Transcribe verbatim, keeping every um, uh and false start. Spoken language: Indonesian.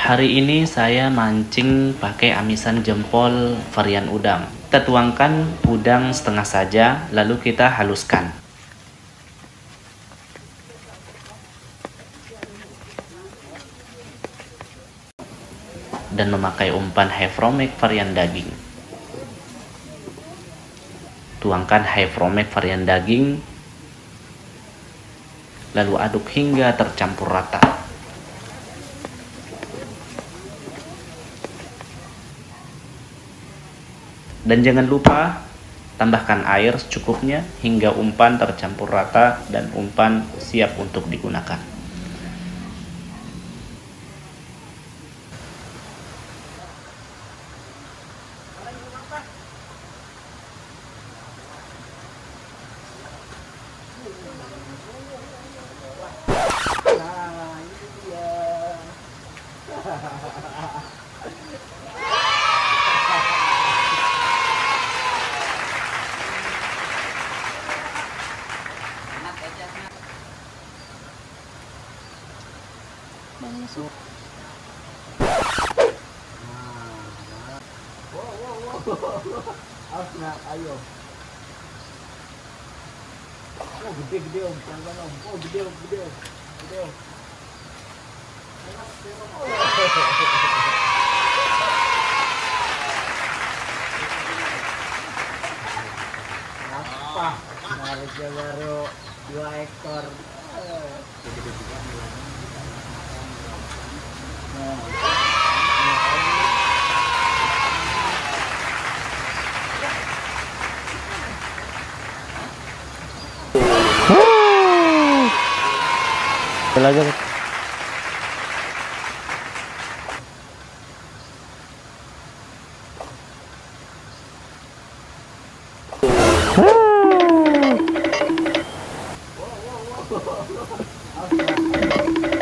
Hari ini saya mancing pakai amisan jempol varian udang. Kita tuangkan udang setengah saja, lalu kita haluskan. Dan memakai umpan Havromex varian daging. Tuangkan Havromex varian daging, lalu aduk hingga tercampur rata. Dan jangan lupa tambahkan air secukupnya hingga umpan tercampur rata dan umpan siap untuk digunakan. Masuk. Nah, wow, wow, wow. Awas nak, ayo. Oh, gede gede om, pelan om. Oh, gede om, gede om, gede om. Apa? Harga baru dua ekor. Gede juga nilainya. Belajar. Wow, wow, wow.